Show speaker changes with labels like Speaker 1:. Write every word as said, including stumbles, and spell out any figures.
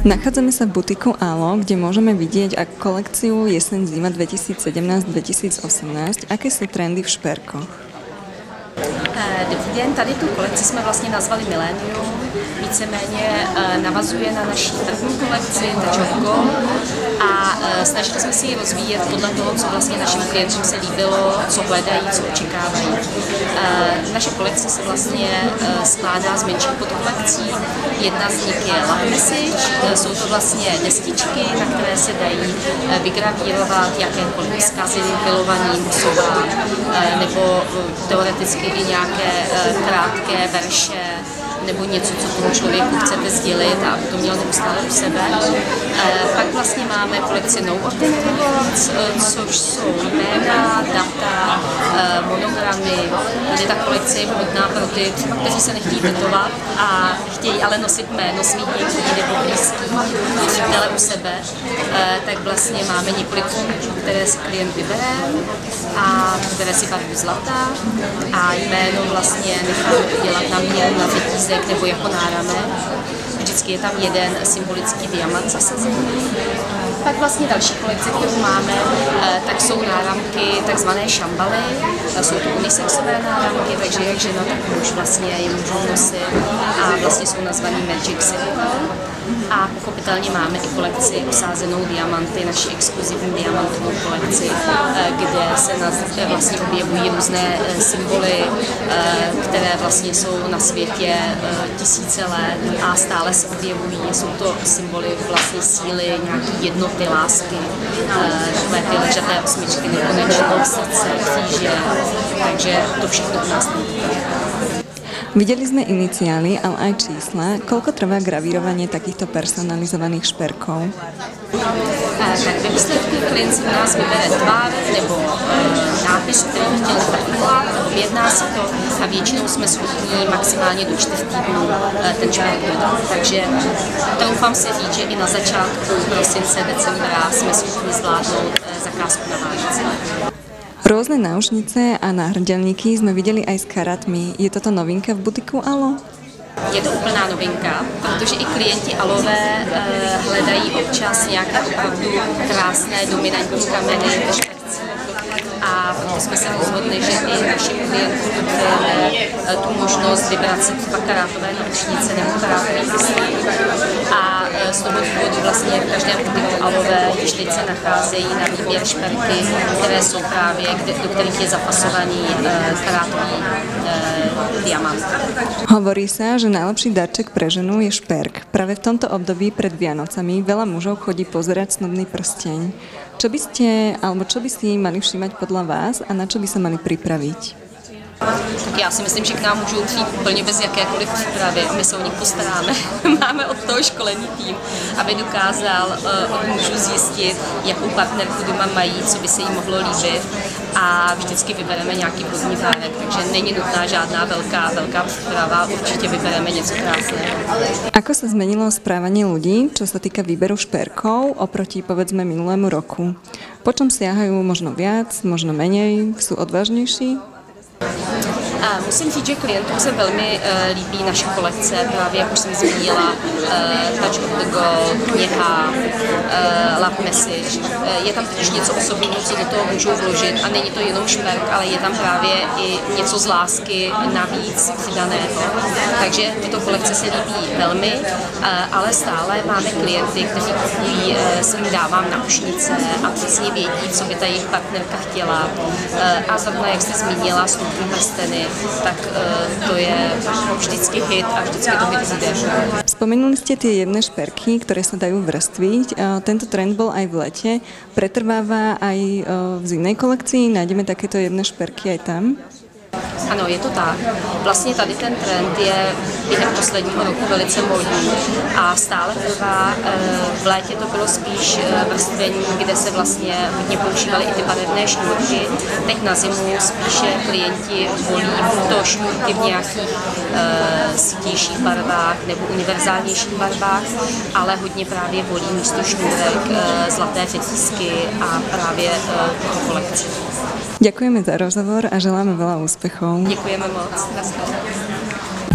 Speaker 1: Nachádzame sa v butiku Alo, kde môžeme vidieť ak kolekciu jeseň-zima dvetisícsedemnásť dvetisícosemnásť. Aké sú trendy v šperkoch?
Speaker 2: Dobrý den, tady tu kolekci jsme vlastně nazvali Millennium, víceméně navazuje na naší první kolekci Touch of Gold a snažili jsme si ji rozvíjet podle toho, co vlastně našim klientům se líbilo, co hledají, co očekávají. Naše kolekce se vlastně skládá z menších podkolekcí. Jedna z nich je Love Message, jsou to vlastně destičky, na které se dají vygravírovat jakékoliv vzkazy milovaným osobám nebo teoreticky i nějaké krátké verše nebo něco, co tomu člověku chcete sdělit a aby to mělo neustále u sebe. Pak vlastně máme kolekci No Ordinary Words, což jsou jména, data, monogramy. Tady ta kolekce je vhodná pro ty, kteří se nechtějí tetovat a chtějí ale nosit jméno svých dětí nebo blízkých přítele u sebe. Tak vlastně máme několik fondů, které si klient vybere a které si barvu zlata a jméno vlastně necháme udělat na měru, na řetízek nebo jako náramek. Vždycky je tam jeden symbolický diamant zasazený. Pak vlastně další kolekce, kterou máme, tak jsou náramky takzvané šambaly. Jsou to unisexové náramky, takže jak žena, tak muž vlastně je můžou nosit a vlastně jsou nazvaný Magic Symbol. A pochopitelně máme i kolekci osázenou diamanty, naši exkluzivní diamantovou kolekci, kde se vlastně objevují různé symboly, které vlastně jsou na světě tisíce let a stále se objevují. Jsou to symboly vlastně síly, nějaké jednoty, lásky, takové ty ležaté osmičky, nekonečného srdce, kříže, takže to všechno u nás není.
Speaker 1: Videli sme iniciály, ale aj čísla. Koľko trvá gravírovanie takýchto personalizovaných šperkov?
Speaker 2: Tak ve výsledku klient si u nás vybere tvár nebo nápis, který by chtěl zachovat, objedná si to a většinou jsme schopni maximálně do čtyř týdnů ten šperk dodat. Takže doufám si říct, že i na začátku prosince, decembra jsme schopni zvládnout zakázku na Vánoce.
Speaker 1: Rôzne náušnice a náhrdelníky sme videli aj s karátmi. Je toto novinka v butiku Alo?
Speaker 2: Je to úplná novinka, protože i klienti Alové eh, hledají občas nějaké opravdu krásné dominantní kameny ve špercích. A proto jsme se rozhodli, že i našim klientům podporujeme tu možnost vybrat si třeba karátové náušnice nebo karátový pistolí. A z toho důvodu vlastně v každém butiku Alové již teď se nacházejí na výběr šperky, které jsou právě, kde, do kterých je zapasovaný karátový e, diamant.
Speaker 1: Hovorí sa, že najlepší darček pre ženu je šperk. Práve v tomto období pred Vianocami veľa mužov chodí pozerať snubný prsteň. Čo by ste, alebo čo by si mali všímať podľa vás a na čo by sa mali pripraviť?
Speaker 2: Tak já si myslím, že k nám můžou přijít úplně bez jakékoliv přípravy. My se o nich postaráme. Máme od toho školený tým, aby dokázal uh, od mužů zjistit, jakou partnerku doma mají, co by se jí mohlo líbit a vždycky vybereme nějaký vhodný dárek, takže není nutná žádná velká, velká příprava, určitě vybereme něco krásného.
Speaker 1: Ako sa zmenilo správanie ľudí, čo sa týka výberu šperkov oproti povedzme minulému roku? Po čom siahajú možno viac, možno menej, sú odvážnejší?
Speaker 2: A musím říct, že klientům se velmi uh, líbí naše kolekce, právě jak už jsem zmínila, uh, Touch of the Gold, kniha, uh, Love Message. Uh, je tam totiž něco osobního, co do toho můžou vložit a není to jenom šperk, ale je tam právě i něco z lásky navíc přidaného. Takže tyto kolekce se líbí velmi, uh, ale stále máme klienty, kteří kupují uh, svým dávám náušnice a přesně vědí, co by ta jejich partnerka chtěla. Uh, a zrovna, jak jste zmínila, snubní prsteny, tak uh, to je vždycky hit a vždycky to hit bude.
Speaker 1: Spomenuli ste tie jemné šperky, ktoré sa dajú vrstviť. Uh, tento trend bol aj v lete. Pretrváva aj uh, v zimnej kolekcii? Nájdeme takéto jemné šperky aj tam?
Speaker 2: Ano, je to tak. Vlastně tady ten trend je během posledního roku velice módní a stále trvá. V létě to bylo spíš vrstvení, kde se vlastně hodně používaly i ty barevné šňůrky. Teď na zimu spíše klienti volí to šňůrky v nějakých uh, sítějších barvách nebo univerzálnějších barvách, ale hodně právě volí místo šňůrek uh, zlaté řetízky a právě uh, kolekci.
Speaker 1: Ďakujeme za rozhovor a želáme veľa úspechov.
Speaker 2: Děkujeme moc. Naschledanou.